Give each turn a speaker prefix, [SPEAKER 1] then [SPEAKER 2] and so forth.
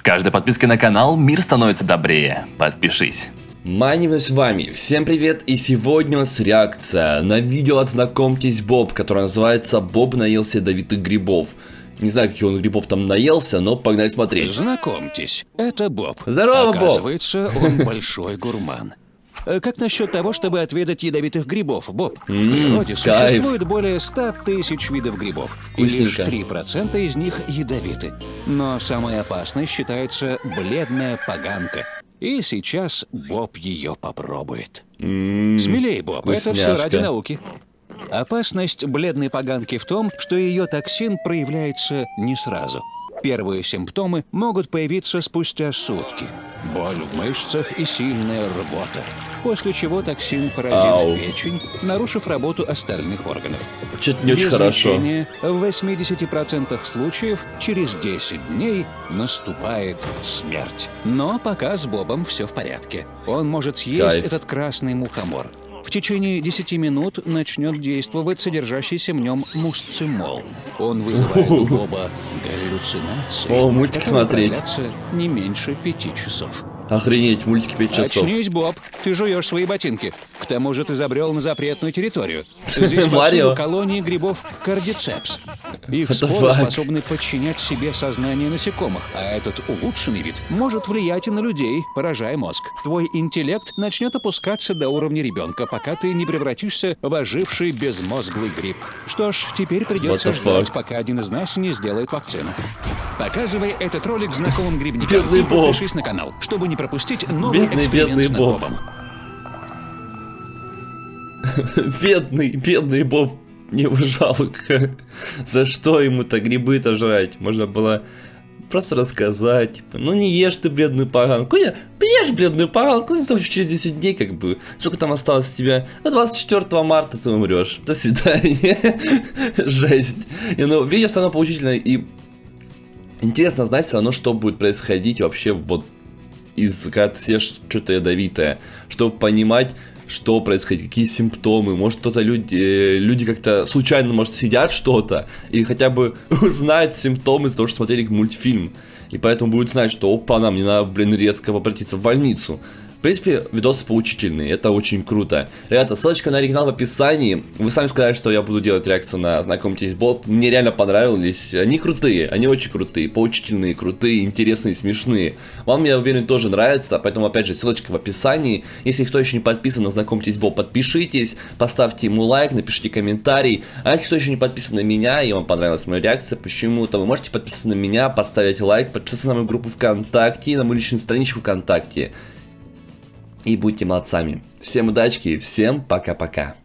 [SPEAKER 1] каждой подпиской на канал мир становится добрее. Подпишись.
[SPEAKER 2] Маниваю с вами, всем привет, и сегодня у нас реакция на видео от Знакомьтесь Боб, которое называется «Боб наелся ядовитых грибов». Не знаю, каких он грибов там наелся, но погнали смотреть.
[SPEAKER 3] Знакомьтесь, это Боб.
[SPEAKER 2] Здорово, Боб!
[SPEAKER 3] Оказывается, он большой гурман. Как насчет того, чтобы отведать ядовитых грибов, Боб? В природе существует более 100 тысяч видов грибов, и лишь 3% из них ядовиты. Но самой опасной считается бледная поганка. И сейчас Боб ее попробует. Смелей, Боб, это все ради науки. Опасность бледной поганки в том, что ее токсин проявляется не сразу. Первые симптомы могут появиться спустя сутки. Боль в мышцах и сильная рвота. После чего токсин поразит печень, нарушив работу остальных органов.
[SPEAKER 2] Что-то не очень хорошо.
[SPEAKER 3] В 80% случаев через 10 дней наступает смерть. Но пока с Бобом все в порядке. Он может съесть этот красный мухомор. В течение 10 минут начнет действовать содержащийся в нем мусцимол. Он вызывает у Боба галлюцинации.
[SPEAKER 2] О, мультик смотреть.
[SPEAKER 3] Не меньше 5 часов.
[SPEAKER 2] Охренеть, мультики 5 часов.
[SPEAKER 3] Очнись, Боб, ты жуешь свои ботинки. К тому же ты забрел на запретную территорию. Здесь повсюду колонии грибов кардицепс. Их споры способны подчинять себе сознание насекомых, а этот улучшенный вид может влиять и на людей, поражая мозг. Твой интеллект начнет опускаться до уровня ребенка, пока ты не превратишься в оживший безмозглый гриб. Что ж, теперь придется ждать, пока один из нас не сделает вакцину. Показывай этот ролик знакомым грибникам и подпишись на канал, чтобы не пропустить новый эксперимент над Бобом.
[SPEAKER 2] Бедный Боб, не жалко. За что ему-то грибы-то жрать? Можно было просто рассказать, типа, ну не ешь ты бледную поганку. Ешь бледную поганку, через 10 дней как бы. Сколько там осталось у тебя? Ну 24 марта ты умрешь. До свидания. Жесть. Ну, видео становится поучительно и интересно знать все равно, что будет происходить вообще вот когда ты съешь что-то ядовитое, чтобы понимать, что происходит, какие симптомы. Может, кто-то люди как-то случайно, может, сидят что-то и хотя бы узнают симптомы из-за того, что смотрели мультфильм. И поэтому будут знать, что опа, нам не надо, блин, резко обратиться в больницу. В принципе, видосы поучительные, это очень круто. Ребята, ссылочка на оригинал в описании. Вы сами сказали, что я буду делать реакцию на Знакомьтесь Боб. Мне реально понравились. Они крутые, они очень крутые, поучительные, крутые, интересные, смешные. Вам, я уверен, тоже нравится, поэтому, опять же, ссылочка в описании. Если кто еще не подписан на Знакомьтесь Боб, подпишитесь, поставьте ему лайк, напишите комментарий. А если кто еще не подписан на меня, и вам понравилась моя реакция почему-то, вы можете подписаться на меня, поставить лайк, подписаться на мою группу ВКонтакте, на мою личную страничку ВКонтакте. И будьте молодцами. Всем удачки, всем пока-пока.